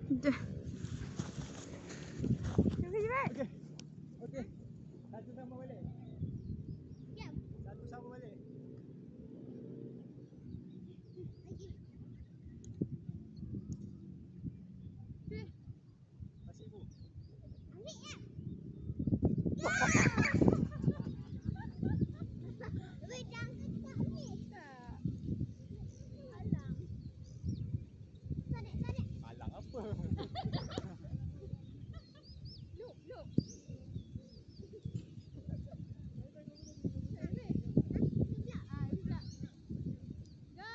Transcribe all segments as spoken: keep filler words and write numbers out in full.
Dah. Cuba cepat. Okey. Okey. Satu sama balik. Diam. Satu sama balik. Lagi. Kasih ibu. Ambil ya. Weh, jangan tak ambil. Tak. Alang. Tarik, tarik. Alang apa? Loop, loop. Ah, ini pula. Go.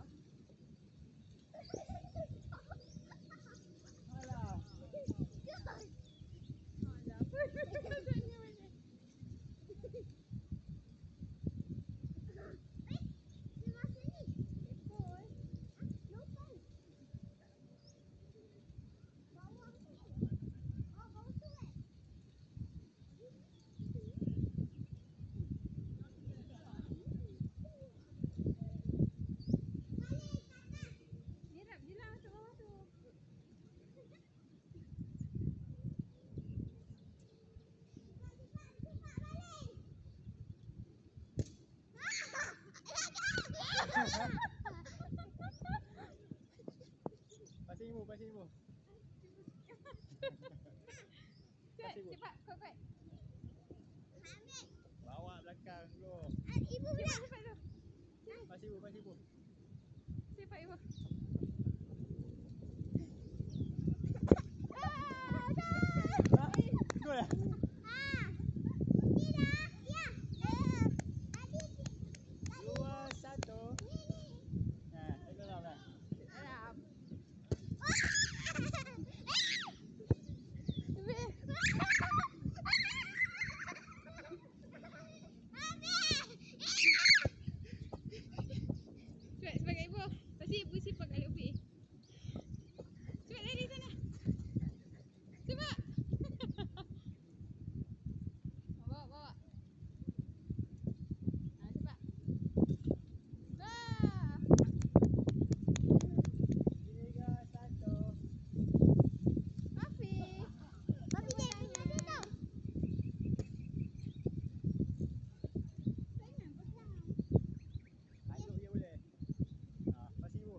Alah. Alah, apa katanya mana? Eh, dia masuk ni. Ekor. Ah, lubang. Bawah tu. Oh, bawah tu eh. Balik ke atas. Nyerap je lah kat bawah tu. Cepat, cepat, cepat balik. Pasal ibu, pasal ibu. Cepat, Kasih, Bu. cepat. Kuat, kuat. Ambil. Bawa belakang dulu. Ah, ibu pula. Cepat, cepat tu. Pasal ibu, pasal ibu. Cepat, ibu. Ah, betul lah. Ah. Okey dah. Ya. Eh, tadi tadi Dua, satu. ni ni. Nah, itu lah lah. Alam. Cepat sebagai ibu. Pasti ibu simpan kat Luffy. Cepat lari sana. Cepat. Bawa, bawa. Ah, cepat. Dah. Tiga, satu. Afi. Papi jangan tinggal tu tau. Sayang, pasang. Tajuk je boleh. Ah, pasal ibu.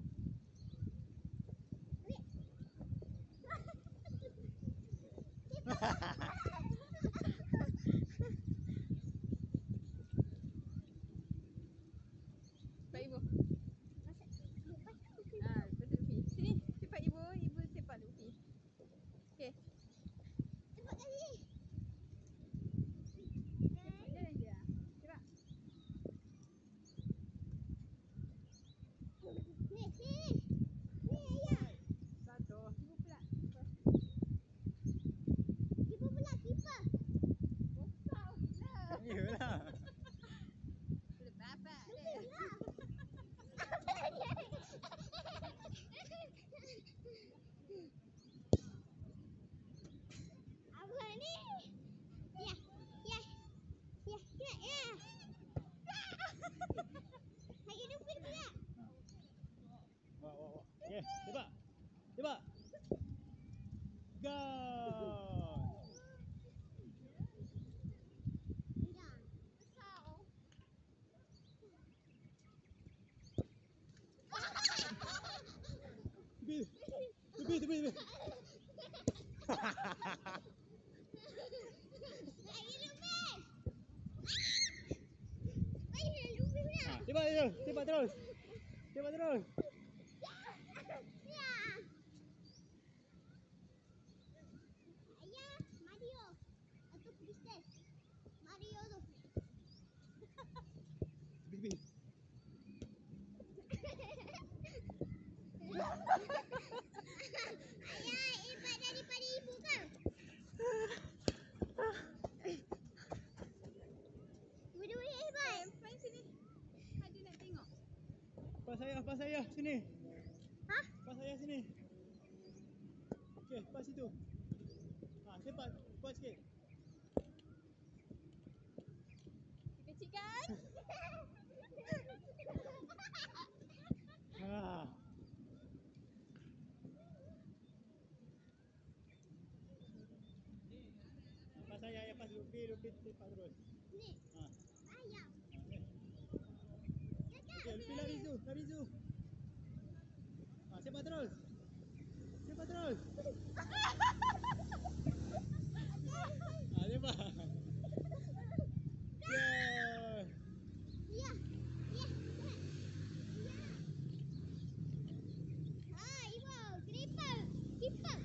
Cepat ibu. Lepas tu. Ah, lepas tu Luffy. Sini, cepat ibu. Ibu sepak Luffy. Okey. Cepat kali. Cepat jalan je. Cepat. Ni, ni. Ni ayah. Satu. Ibu pula. Ibu pula keeper. Kau gila. Iyalah. Belum dapat Lupi dia. lah. Apa ni? Ya, ya, ya, ya, ya. Lagi Lupi pula. Bawa, bawa, bawa. Okey, cepat. Cepat. Go. Jangan. Kau. Tepi. Tepi, tepi, tepi. Lagi Lupi. Lagi Lupi pula. Ah, cepat terus. Cepat terus. Cepat terus. Ya. Ayah, Mario. Atau Princess. Mario tu. Tepi, tepi. Ayah, hebat daripada ibu kan? Dua-dua hebat. Main sini. Ada nak tengok. Pas saya, pas saya. Sini. Hah? Pas saya sini. Okey, pas situ. Ah, cepat. Cepat sikit. Kecil kan? Ah. ayah, ayah pas Lupi, Lupi sepak terus. Ni. Ha. Ayah. Ha, ni. Kakak. Okey, Lupi lari Zu, lari Zu. Ha, sepak terus. Sepak terus. Ha, sepak. Yeah. Ya. Ya. Ya. Ah, ibu, keeper. Keeper.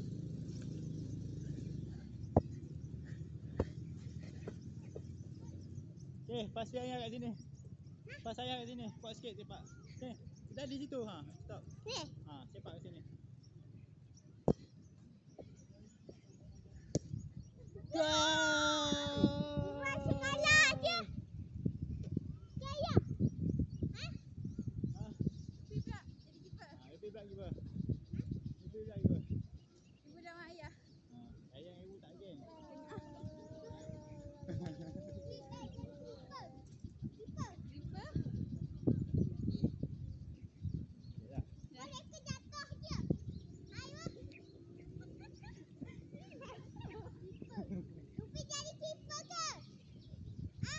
Okey, pas ayah kat sini. Pas ayah kat sini. Kuat sikit sepak. Okey. Dah di situ. Ha, stop. Ni. Ha, sepak kat sini. Ibu asyik kalah je. Jaya. Ha? Ha. Lupi pula jadi keeper. Ha, Lupi pula keeper. Lupi pula keeper. Ibu dah mak ayah. Ha, sayang ibu tak geng. Keeper jadi keeper. Keeper. Keeper. Yalah. Mereka jatuh je. Ayo. Lupi jadi keeper ke? Ah?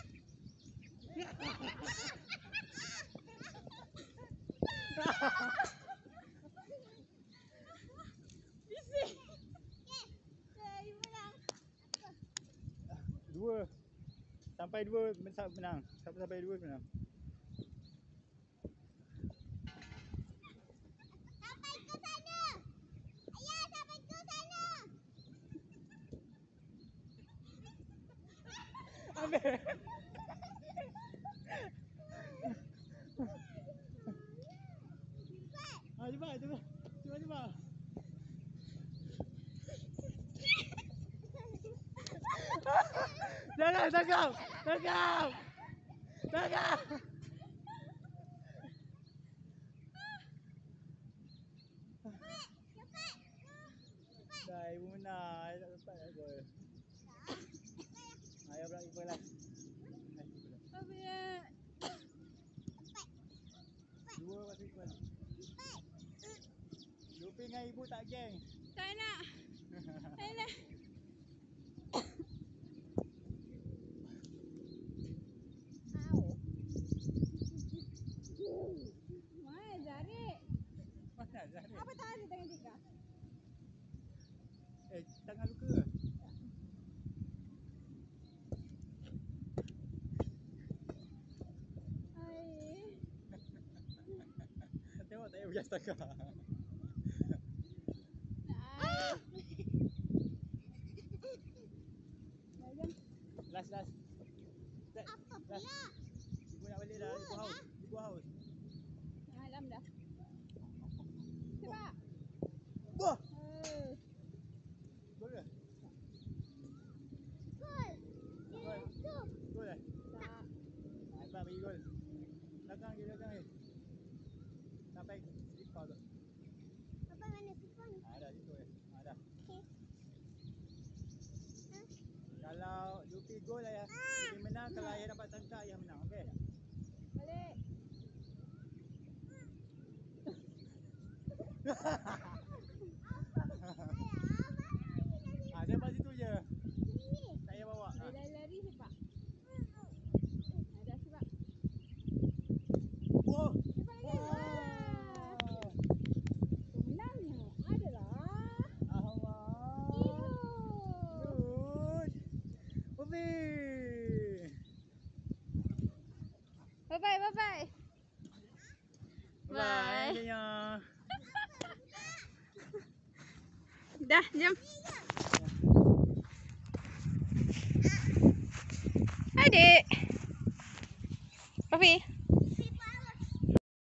Bising. Okey. Dah, ibu menang. Dua. Sampai dua menang. Sampai sampai dua menang. Sampai ke sana. Ayah, sampai ke sana. Ambil. Cepat. Ha, cepat, cepat. Cepat, cepat. Jangan, tangkap. Tangkap. Tangkap. Cepat. Cepat. Dah, ibu menang. Ayah tak sempat nak gol. Ayah pula keeper lah. Apa ya? Dua pasal keeper. Cepat. Lupi dengan ibu tak geng. Tak nak. Tak nak. Au. Mana Zarik? Mana Zahri? Apa tak ada tangan tiga? Eh, tangan luka ke? Ai. Tengok tak payah pergi astaga. Ah. Jangan. Last, last. Set. Apa Last. pula? Ibu nak balik dah. Ibu haus. Ibu haus. Alam dah. Cepat. Wah! Oh. Gol ke? Gol. Gol. Tu. Gol eh? Tak. Abang bagi gol. Belakang je, belakang je. Sampai slipper tu. Apa mana sipon? Ha, dah situ je. Ha, dah. Okey. Ha? Kalau Lupi gol ayah, Lupi menang. Kalau ayah dapat tangkap, ayah menang. Okey? Balik. Ha, sepak situ je. Ini. Tak payah bawa. Ha. Lari-lari cepat. Ada cepat. Oh! Cepat lagi. Wah. Oh! Pemenangnya adalah Allah! Ibu. Good! Lupi! Bye bye bye bye. Bye. Bye. Dah, jom. Adik. Papi.